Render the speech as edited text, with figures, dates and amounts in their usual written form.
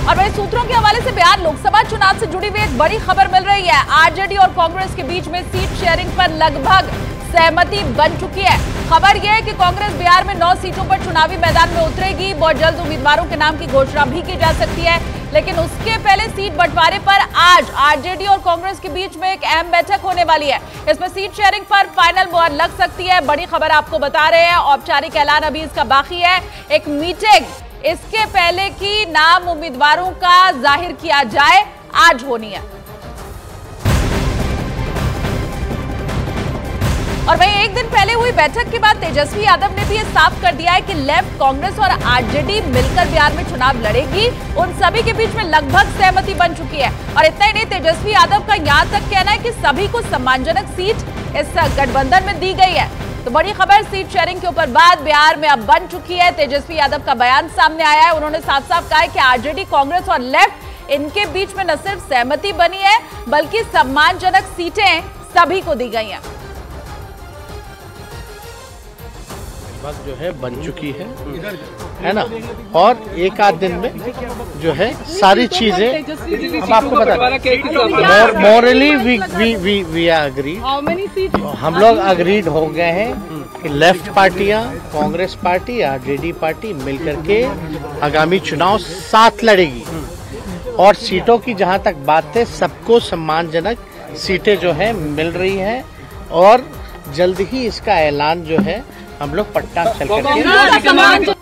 और वही सूत्रों के हवाले से बिहार लोकसभा चुनाव से जुड़ी हुई एक बड़ी खबर मिल रही है। आरजेडी और कांग्रेस के बीच में सीट शेयरिंग पर लगभग सहमति बन चुकी है। खबर यह है कि कांग्रेस बिहार में 9 सीटों पर चुनावी मैदान में उतरेगी। बहुत जल्द उम्मीदवारों के नाम की घोषणा भी की जा सकती है, लेकिन उसके पहले सीट बंटवारे पर आज आरजेडी और कांग्रेस के बीच में एक अहम बैठक होने वाली है। इसमें सीट शेयरिंग पर फाइनल मुहर लग सकती है। बड़ी खबर आपको बता रहे हैं, औपचारिक ऐलान अभी इसका बाकी है। एक मीटिंग इसके पहले की नाम उम्मीदवारों का जाहिर किया जाए आज होनी है। और वहीं एक दिन पहले हुई बैठक के बाद तेजस्वी यादव ने भी ये साफ कर दिया है कि लेफ्ट, कांग्रेस और आरजेडी मिलकर बिहार में चुनाव लड़ेगी। उन सभी के बीच में लगभग सहमति बन चुकी है। और इतना ही नहीं, तेजस्वी यादव का यहां तक कहना है कि सभी को सम्मानजनक सीट इस गठबंधन में दी गई है। तो बड़ी खबर सीट शेयरिंग के ऊपर बात बिहार में अब बन चुकी है। तेजस्वी यादव का बयान सामने आया है। उन्होंने साफ साफ कहा है कि आरजेडी, कांग्रेस और लेफ्ट, इनके बीच में न सिर्फ सहमति बनी है बल्कि सम्मानजनक सीटें सभी को दी गई हैं। बात जो है बन चुकी है ना। और एक आध दिन में जो है सारी चीजें हम आपको बता, मॉरली वी आर अग्री। हम लोग अग्रीड हो गए हैं कि लेफ्ट पार्टियां, कांग्रेस पार्टी, आरजेडी पार्टी मिलकर के आगामी चुनाव साथ लड़ेगी। और सीटों की जहां तक बात है, सबको सम्मानजनक सीटें जो है मिल रही हैं। और जल्द ही इसका ऐलान जो है हम लोग पटना चल करके